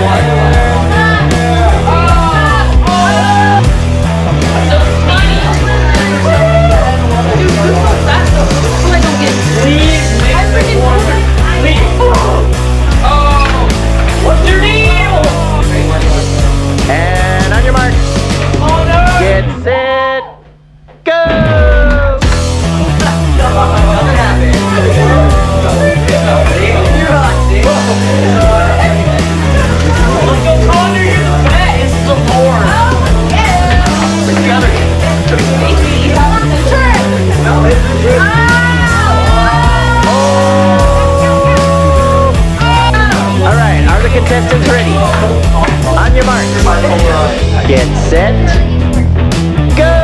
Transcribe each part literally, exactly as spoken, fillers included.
Contestants ready. On your mark. Get set. Go!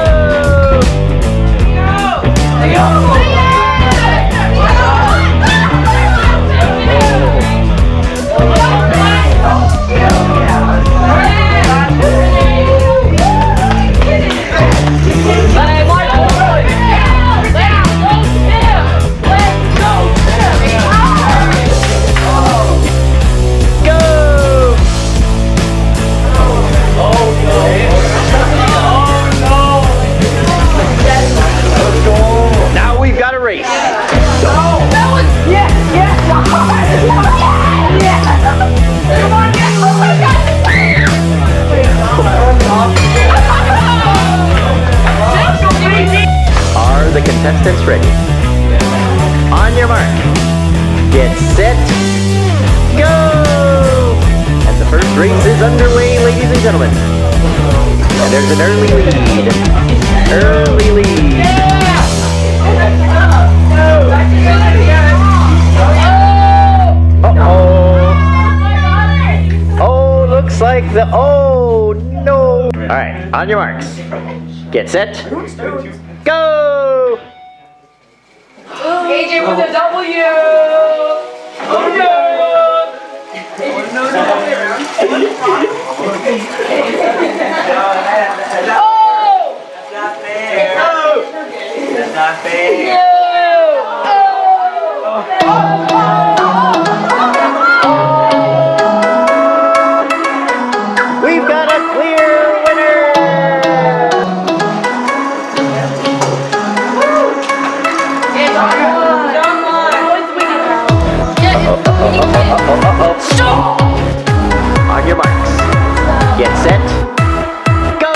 Are the contestants ready? On your mark. Get set. Go! And the first race is underway, ladies and gentlemen. And there's an early lead. Early lead. Uh-oh. Oh, looks like the... Oh, no. All right, on your marks. Get set. Go! A J with a W! Oh no! Oh no, no, Oh! That's not fair! That's not fair! No! We've got a clear winner! On your marks. Get set. Go!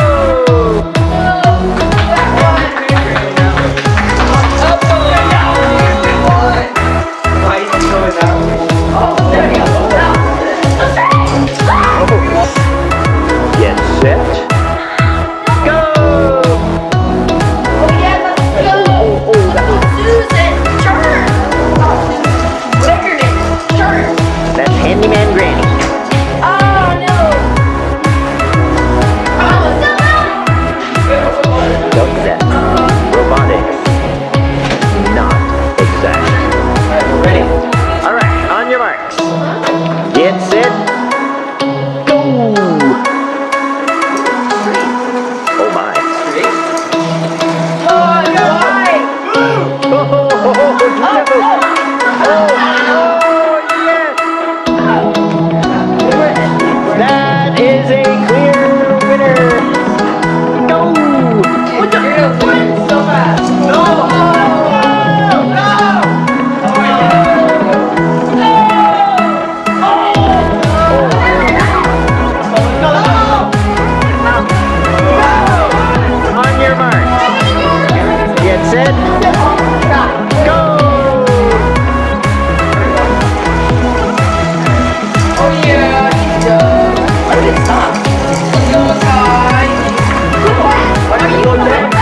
Get set. Go! Oh yeah, let's go! Oh, oh, that was... Susan, turn! What's your name? Turn! That's Handyman Granny. Oh no! Oh no! Note that. Robotic. Not exact. Ready? Alright, on your marks. Get set. Go! Oh my. Oh no! Oh, oh, oh, oh, yes! That is a clear winner! Go! What the? You're gonna win so fast! No! On your mark. Get set. Go! Oh yeah, he's done. Why did it stop? Go, guys. Why did you go back?